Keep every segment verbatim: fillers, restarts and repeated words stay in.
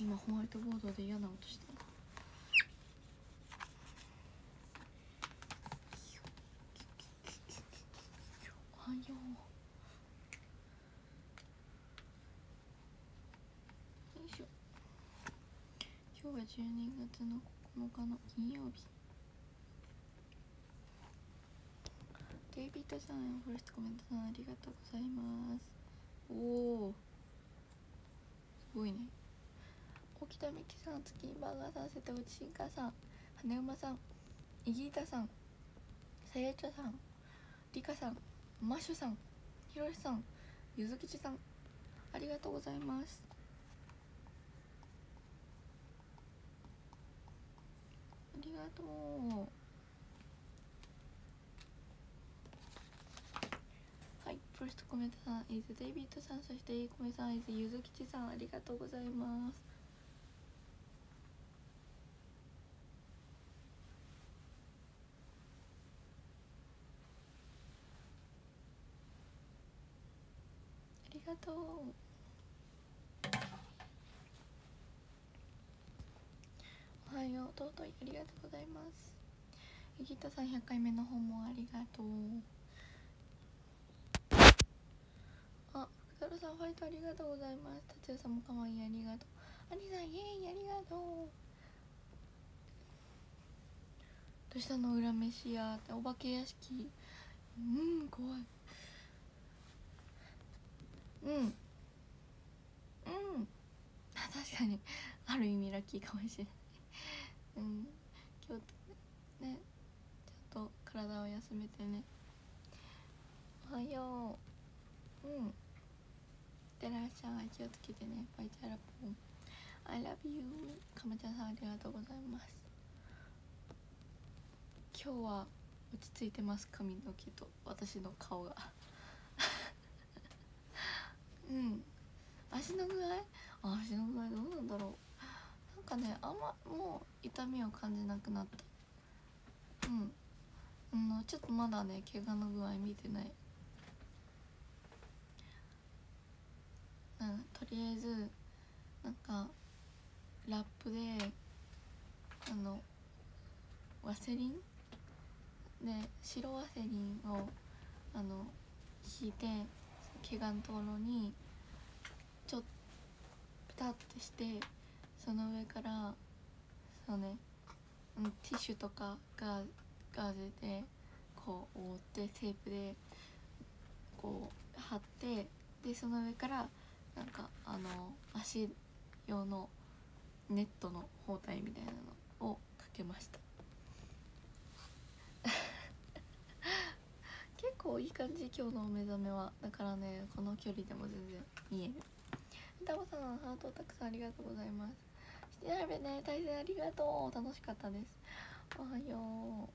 今ホワイトボードで嫌な音したな。おはよう。よいしょ。今日はじゅうにがつのここのかの金曜日。デイビッドさん、フォレストコメントさんありがとうございます。おお、すごいね。沖田美希さん、月見バーガーさん、瀬戸内進化さん、羽馬さん、イギータさん、さやちゃさん、リカさん、マッシュさん、ひろしさん、ゆずきちさん、ありがとうございます。ありがとう。はい、ファーストコメントさん、イズデイビッドさん、そしていいこめさん、イズゆずきちさん、ありがとうございます。ありがとう。おはよう、とうといありがとうございます。イギタさんひゃっかいめの本もありがとう。あ、福太郎さんファイトありがとうございます。達也さんもかわいいありがとう。アニさんイエーイありがとう。どうしたの裏飯屋ってお化け屋敷。うん怖い。うんうん確かにある意味ラッキーかもしれないうん今日ねちゃんと体を休めてね。おはよう。うんてらっしゃい。気をつけてね。バイチャラポン I love you。 かまちゃんさんありがとうございます。今日は落ち着いてます。髪の毛と私の顔がうん足の具合あ足の具合どうなんだろう。なんかねあんまもう痛みを感じなくなった。うんあのちょっとまだね怪我の具合見てない。うん、とりあえずなんかラップであのワセリンで白ワセリンをあの引いて怪我のところにちょっとピタッてしてその上からそうね、うん、ティッシュとかガーガーゼでこう覆ってテープでこう貼ってでその上からなんかあの足用のネットの包帯みたいなのをかけました結構いい感じ今日のお目覚めは。だからねこの距離でも全然見える。タボさんハートたくさんありがとうございます。七並べね大変ありがとう。楽しかったです。おはよう。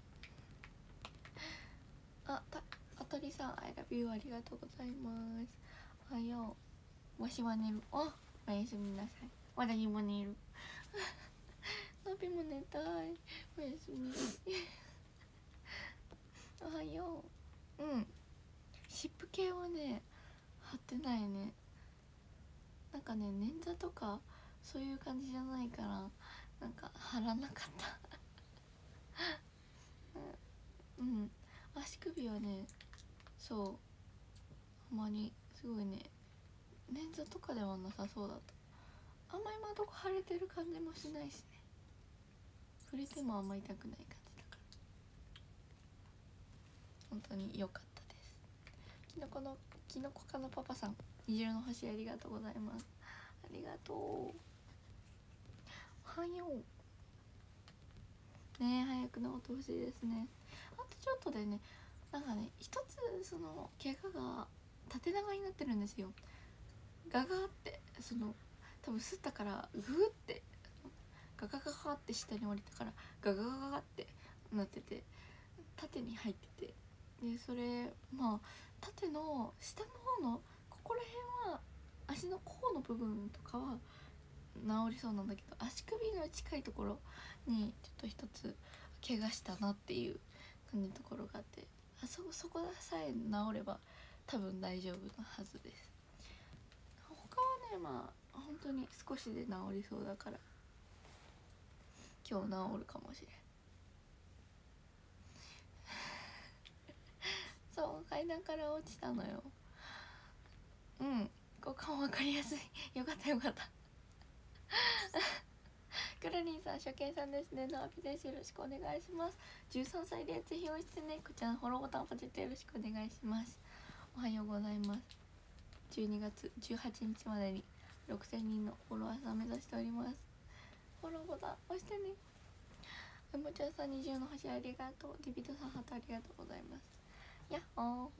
あたあとりさん I love you ありがとうございます。おはよう。わしは寝る。あおやすみなさい。私も寝るナビも寝たい。おやすみおはよう。うん湿布系はね貼ってないね。なんかね捻挫とかそういう感じじゃないからなんか貼らなかったうん、うん、足首はねそうほんまにすごいね捻挫とかではなさそうだった。あんま今どこ腫れてる感じもしないしね。触れてもあんま痛くない感じだから本当に良かったです。きのこのきのこかのパパさん虹色の星ありがとうございます。ありがとう。おはようねえ早く治ってほしいですね。あとちょっとでねなんかね一つその怪我が縦長になってるんですよ。ガガってその多分吸ったからグーってガガガガって下に降りたからガガガガってなってて縦に入っててでそれまあ縦の下の方のここら辺は足の甲の部分とかは治りそうなんだけど足首の近いところにちょっと一つ怪我したなっていう感じのところがあってあそこそこさえ治れば多分大丈夫なはずです。他はねまあ本当に少しで治りそうだから今日治るかもしれん。そう階段から落ちたのよ。うん、ここも分かりやすい。よかったよかった。クラリンさん初見さんですね。ナービです。よろしくお願いします。じゅうさんさいでぜひ応援してね。こちらのフォローボタンポチッとよろしくお願いします。おはようございます。じゅうにがつじゅうはちにちまでにろくせんにんのフォロワーさんを目指しております。フォローボタン押してね。えもちゃんさんにじゅうの星ありがとう。デビッドさんハートありがとうございます。やっほ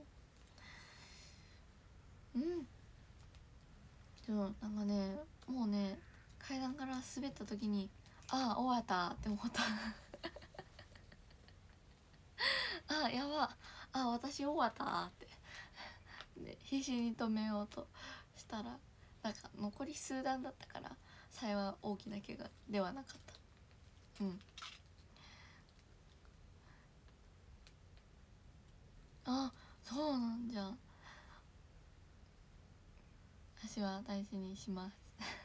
ー。うんそうなんかねもうね階段から滑った時にああ終わったって思ったああやばああ私終わったってで必死に止めようとしたらなんか残り数段だったから幸い大きな怪我ではなかった。うんあそうなんじゃ。私は大事にします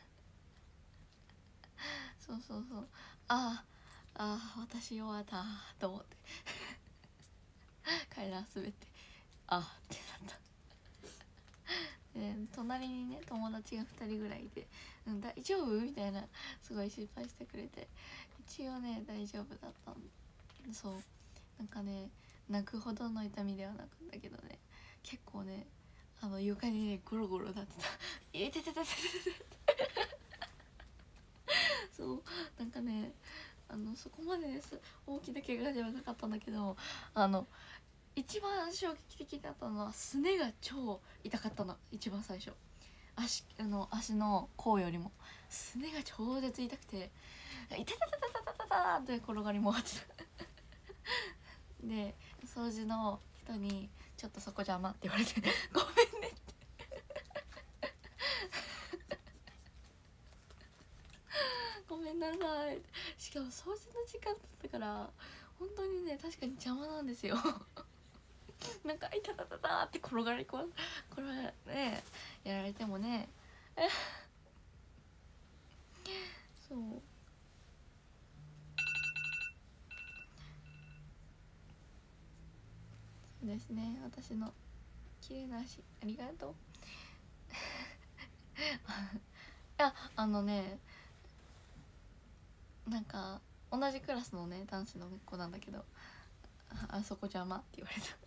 そうそうそうああああ私弱ったと思って階段滑ってああってなったで隣にね友達がふたりぐらいいて「うん、大丈夫?」みたいなすごい心配してくれて一応ね大丈夫だったんそうなんかね泣くほどの痛みではなくんだけどね結構ねあの床にねゴロゴロなってたいててててててそうなんかねあのそこまでです大きな怪我ではなかったんだけどあの一番衝撃的だったのはすねが超痛かったの。一番最初足あの足の甲よりもすねが超絶痛くて「痛たたたたたた」って転がり回ってたで掃除の人に「ちょっとそこ邪魔」って言われて「ごめんね」ってごめんなさい。しかも掃除の時間だったから本当にね確かに邪魔なんですよなんか「いたたたた」って転がりここれねやられてもねそうそうですね私の綺麗な足ありがとういやあのねなんか同じクラスのね男子の子なんだけど「あ, あそこ邪魔」って言われた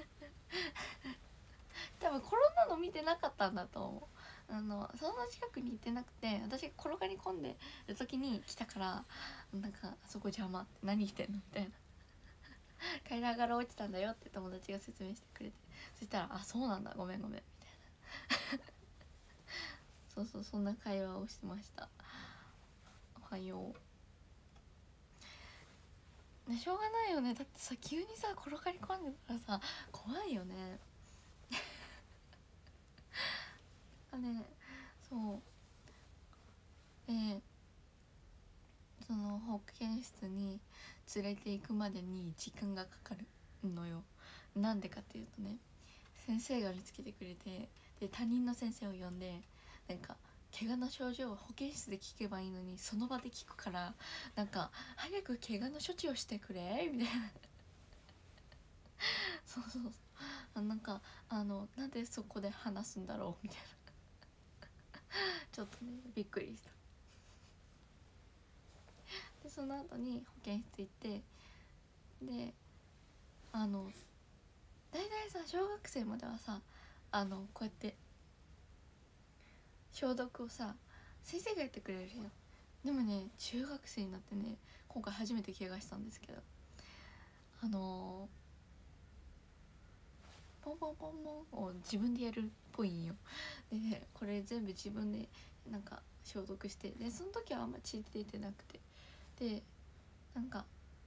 多分転んだの見てなかったんだと思う。あのそんな近くに行ってなくて私が転がり込んでる時に来たからなんか「あそこ邪魔」って「何してんの?」みたいな階段から落ちたんだよって友達が説明してくれてそしたら「あそうなんだごめんごめん」みたいなそうそうそんな会話をしてました。おはよう、ね、しょうがないよねだってさ急にさ転がり込んでたらさ怖いよねあねそうでその保健室に連れて行くまでに時間がかかるのよ。なんでかっていうとね先生が見つけてくれてで他人の先生を呼んでなんか怪我の症状を保健室で聞けばいいのにその場で聞くからなんか早く怪我の処置をしてくれみたいなそうそうそうなんかあのなんでそこで話すんだろうみたいなちょっとねびっくりした。でその後に保健室行ってであの大体さ小学生まではさあのこうやって消毒をさ先生がやってくれるじゃん。でもね中学生になってね今回初めて怪我したんですけどあのー、ポンポンポンポンを自分でやるっぽいんよ。でねこれ全部自分でなんか消毒してでその時はあんま血出てなくてでなんか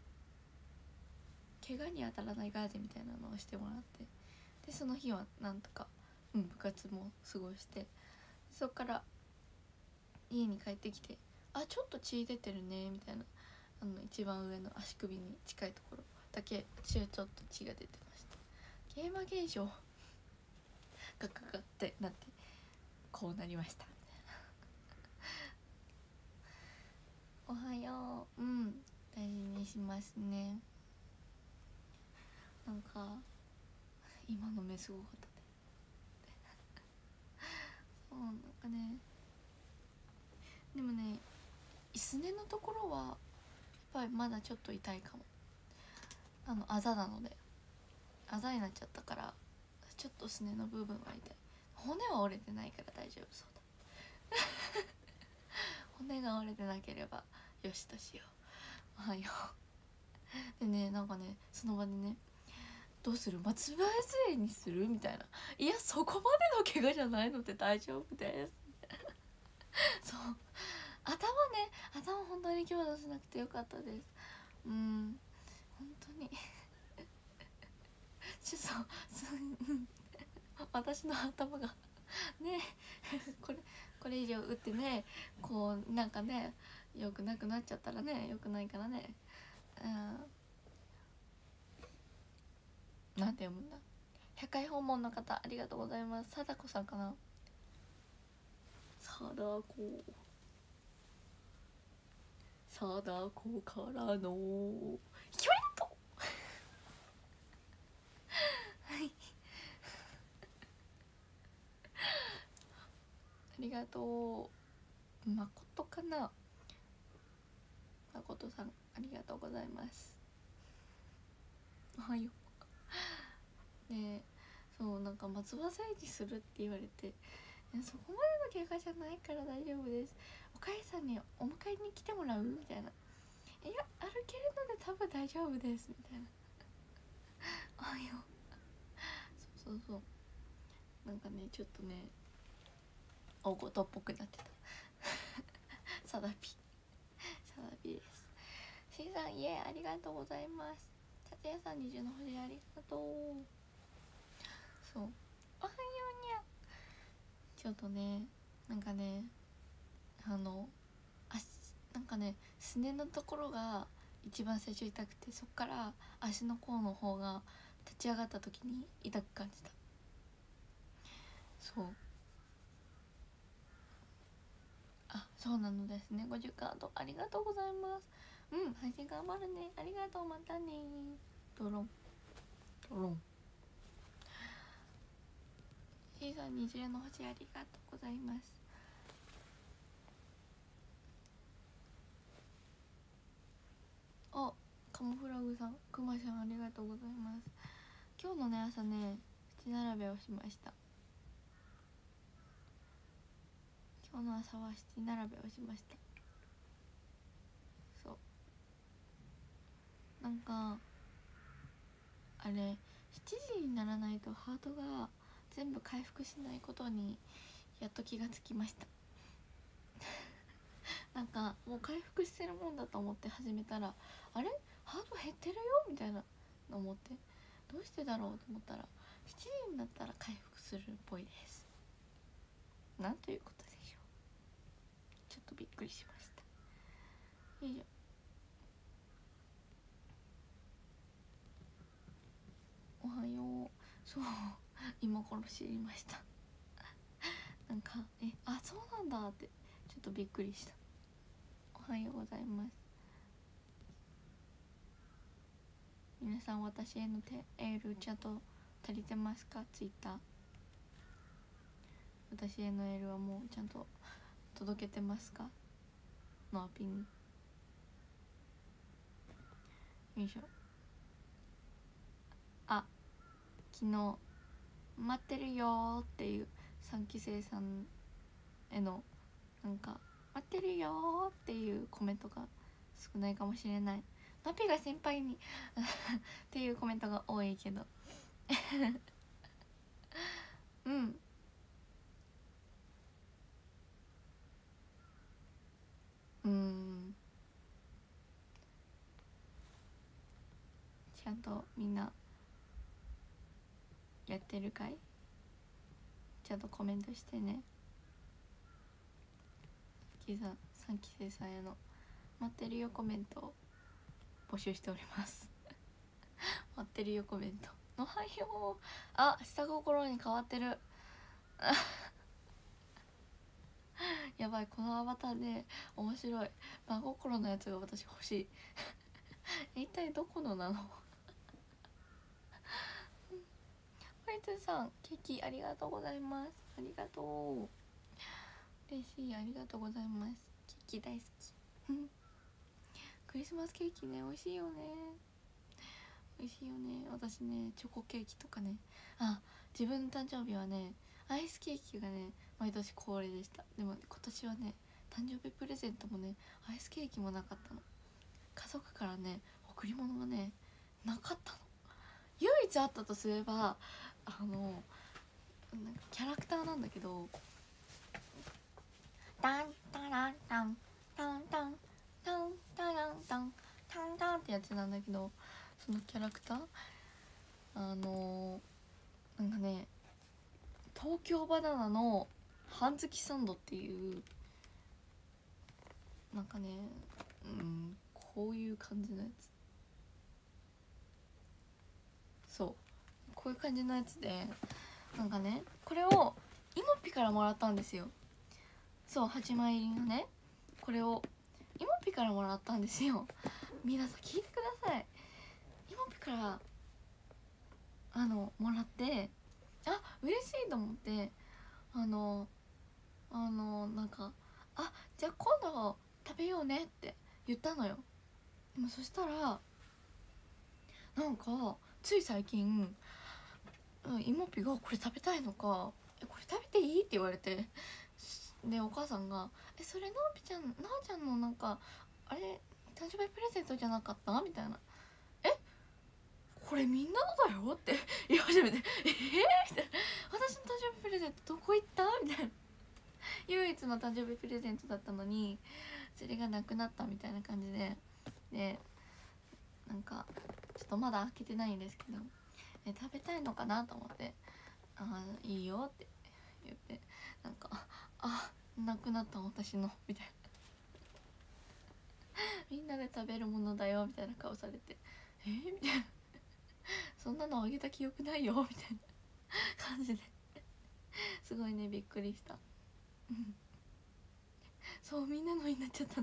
怪我に当たらないガーゼみたいなのをしてもらってでその日はなんとか、うん、部活も過ごしてそっから家に帰ってきて「あちょっと血出てるね」みたいなあの一番上の足首に近いところだけ血ちょっと血が出てました。ゲーマ現象ガガガってなってこうなりましたおはよう。うん、大事にしますね。なんか今の目すごかったね。そうなんかね、でもね、すねのところはやっぱりまだちょっと痛いかも。あのあざなので、あざになっちゃったからちょっとすねの部分は痛い。骨は折れてないから大丈夫そうだ骨が折れてなければよしとしよう。おはよう。でね、なんかね、その場でね、どうする、松葉杖にするみたいな、いやそこまでの怪我じゃないので大丈夫ですそう頭ね、頭本当に強打しなくてよかったです。うん、本当にちょっと私の頭がねこれこれ以上打ってね、こうなんかねよくなくなっちゃったらねよくないからね。うん、なんて読むんだ。ひゃっかい訪問の方ありがとうございます。貞子さんかな。貞子貞子からのひょりとはいありがとう。まことかな。まことさんありがとうございます。おはよう。ね、そうなんか松葉整理するって言われて、そこまでの怪我じゃないから大丈夫です。お母さんにお迎えに来てもらうみたいな。いや歩けるので多分大丈夫ですみたいなおはよう。そうそうそう、なんかねちょっとね大ごとっぽくなってたサダピサダピです。しんさんイエーありがとうございます。達也さんにじゅうの星ありがとう。そう、おはようにゃ。ちょっとね、なんかね、あの足なんかね、すねのところが一番最初痛くて、そっから足の甲の方が立ち上がった時に痛く感じた。そう、あ、そうなのですね。ごじゅうカードありがとうございます。うん、配信頑張るね。ありがとう、またね。ドロンドロン。シーさんにじゅうの星ありがとうございます。あ、カモフラグさん、くまさんありがとうございます。今日のね朝ね七並べをしました。今日の朝は七並べをしました。そう、なんかあれしちじにならないとハートが全部回復しないことにやっと気がつきましたなんかもう回復してるもんだと思って始めたら、あれハート減ってるよみたいなの思って、どうしてだろうと思ったらしちじになったら回復するっぽいです。なんということでしょう。ちょっとびっくりしました。よいしょ。おはよう。そう今頃知りましたなんかえあそうなんだってちょっとびっくりした。おはようございます。皆さん私へのエールちゃんと足りてますか？ツイッター私へのエールはもうちゃんと届けてますか？のアピによいしょ。あ、昨日待ってるよっていうさんき生さんへのなんか待ってるよっていうコメントが少ないかもしれない。ナピが先輩にっていうコメントが多いけどうんうんちゃんとみんなやってるかい？ちゃんとコメントしてね。キーさんさんき生さんへの待ってるよコメントを募集しております待ってるよコメント。おはよう。あ、下心に変わってるやばい、このアバターで面白い真心のやつが私欲しい一体どこのなのホワイトさん、ケーキありがとうございます。ありがとう、嬉しい、ありがとうございます。ケーキ大好きクリスマスケーキね、美味しいよね、美味しいよね。私ね、チョコケーキとかね、あ、自分の誕生日はね、アイスケーキがね毎年恒例でした。でも今年はね、誕生日プレゼントもねアイスケーキもなかったの。家族からね贈り物がねなかったの。唯一あったとすれば、あのなんかキャラクターなんだけど、タンタランタンタンタンタンタランタンタンタンってやつなんだけど、そのキャラクター、あのなんかね、東京バナナの半月サンドっていう、なんかね、うん、こういう感じのやつ、そうこういう感じのやつで、なんかね、これをイモピからもらったんですよ。そう、はちまい入りのね、これをイモピからもらったんですよ。皆さん聞いてください。イモピからあのもらって、あ、嬉しいと思って、あのあのなんか、あ、じゃあ今度食べようねって言ったのよ。でもそしたらなんかつい最近、イモピがこれ食べたいのか、えこれ食べていいって言われて、でお母さんが「えそれなおぴちゃん、なおちゃんのなんかあれ誕生日プレゼントじゃなかった?」みたいな「えこれみんなのだよ」って言い始めて「えー?」みたいな「私の誕生日プレゼントどこ行った?」みたいな、唯一の誕生日プレゼントだったのにそれがなくなったみたいな感じで、でなんかちょっとまだ開けてないんですけど、え食べたいのかなと思って「あいいよ」って言って、なんか「あなくなった私の」みたいなみんなで食べるものだよみたいな顔されて「えー?」みたいなそんなのあげた記憶ないよみたいな感じですごいね、びっくりしたそうみんなのになっちゃったの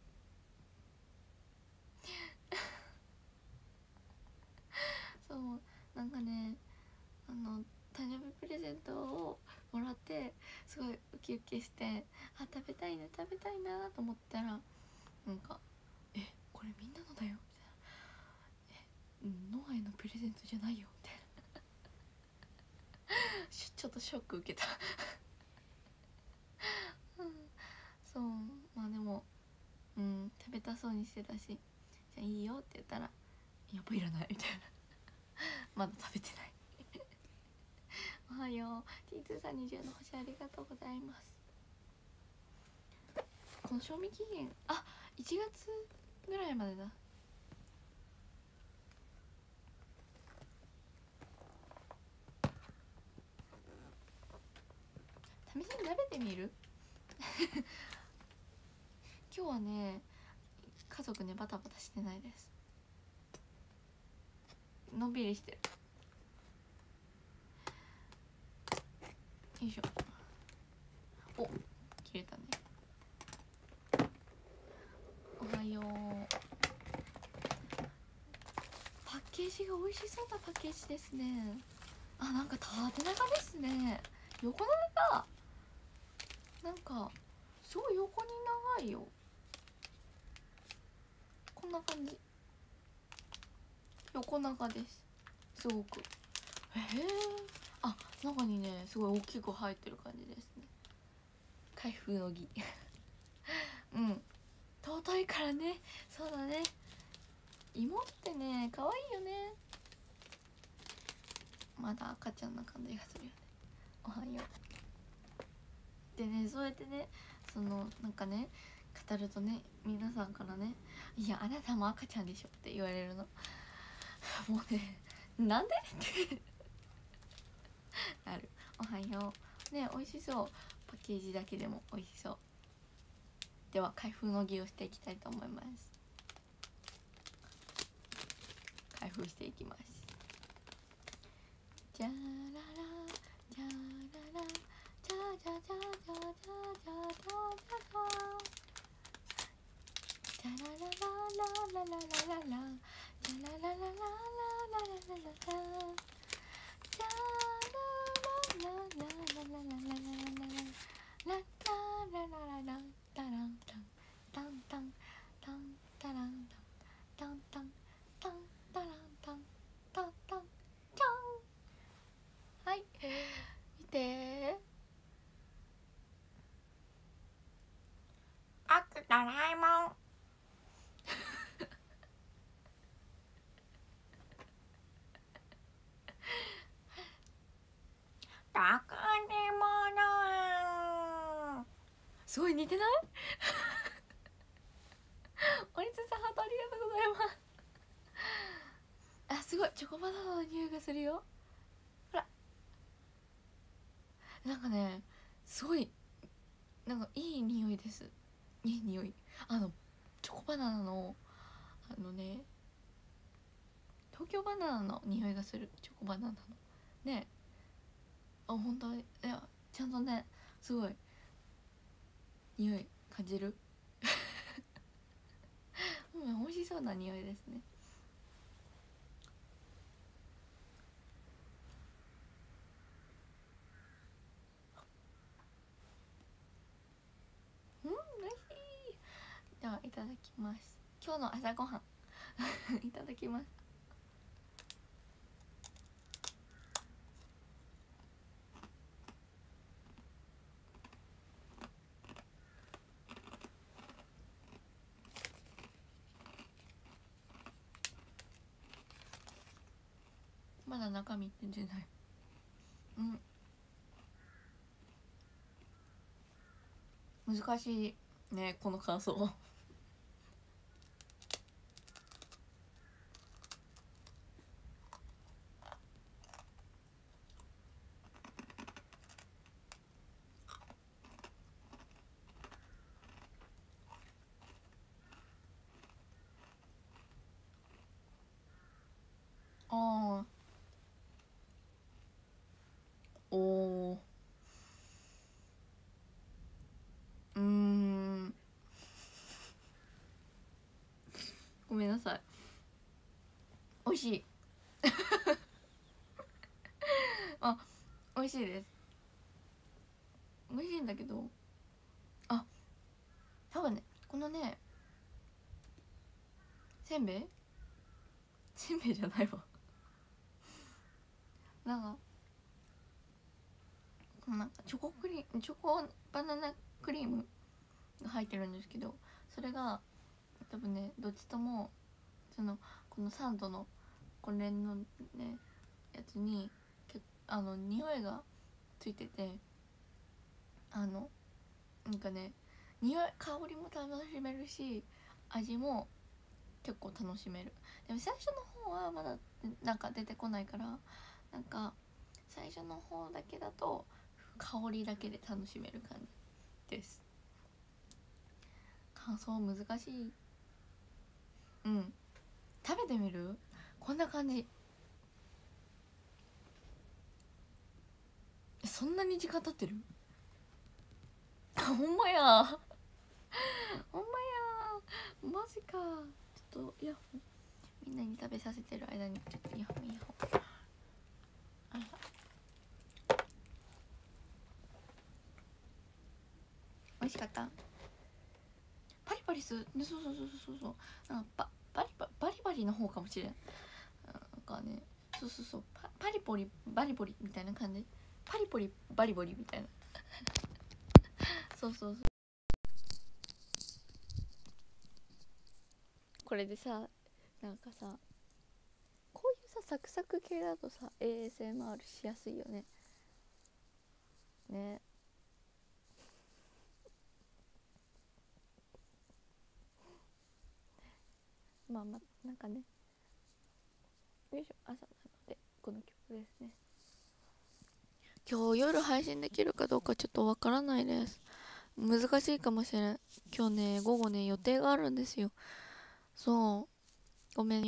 そうなんかね、あの誕生日プレゼントをもらってすごいウキウキして、あ食べたいな食べたいなと思ったら、なんか「えこれみんなのだよ」みたいな「えノアへのプレゼントじゃないよ」みたいなちょっとショック受けたうん、そうまあでも、うん、食べたそうにしてたし、じゃあいいよって言ったらやっぱいらないみたいなまだ食べてないおはよう ティーツー さんにじゅうの星ありがとうございます。この賞味期限あいちがつぐらいまでだ。試しに食べてみる今日はね家族ねバタバタしてないです。のんびりしてる。よいしょ。お切れたね。おはよう。パッケージが美味しそうなパッケージですね。あ、なんか縦長ですね。横長。なんかすごい横に長いよ。こんな感じ。横長です。すごく。へえ。あ、中にねすごい大きく入ってる感じですね。開封の儀うん尊いからね。そうだね、芋ってね可愛いよね。まだ赤ちゃんな感じがするよね。おはようでね、そうやってね、そのなんかね語るとね、皆さんからね「いやあなたも赤ちゃんでしょ」って言われるのもうね、なんでってなる。おはようね、美味しそう。パッケージだけでも美味しそう。では開封の儀をしていきたいと思います。開封していきます。じゃららじゃららじゃじゃじゃじゃじゃじゃじゃドラえもんどこにものすごい似てないおりつさんハートありがとうございますあ、すごいチョコバナナの匂いがするよ。ほらなんかねすごいなんかいい匂いです。いい匂いあのチョコバナナのあのね東京バナナの匂いがする。チョコバナナのねあ本当いやちゃんとねすごい匂い感じるうん、美味しそうな匂いですね。うん、美味しい。ではいただきます。今日の朝ごはんいただきます。まだ中身って出ない。うん難しいねこの感想ああおおうーんごめんなさい美味しいあ美味しいです。美味しいんだけどあ多分ねこのねせんべいせんべいじゃないわなんかこのなんかチョコクリームチョコバナナクリームが入ってるんですけどそれが多分ねどっちともそのこのサンドのこれのねやつにけあの匂いがついててあのなんかね匂い香りも楽しめるし味も結構楽しめる。でも最初の方はまだなんか出てこないからなんか最初の方だけだと香りだけで楽しめる感じです。感想難しい。うん食べてみる。こんな感じ。そんなに時間経ってるほんまやほんまやマジか。ちょっとイヤホンみんなに食べさせてる間にちょっとイヤホンイヤホンあ美味しかった。パリパリするそうそうそうそうそうなんかパパリパバリバリの方かもしれん。なんかねそうそうそうパパリポリバリボリみたいな感じ。パリポリバリボリみたいなそうそうそうこれでさなんかさこういうさサクサク系だとさ エーエスエムアール しやすいよね。ねまあまあなんかねよいしょ朝なのでこの曲ですね。今日夜配信できるかどうかちょっとわからないです。難しいかもしれん。今日ね午後ね予定があるんですよ。そうごめん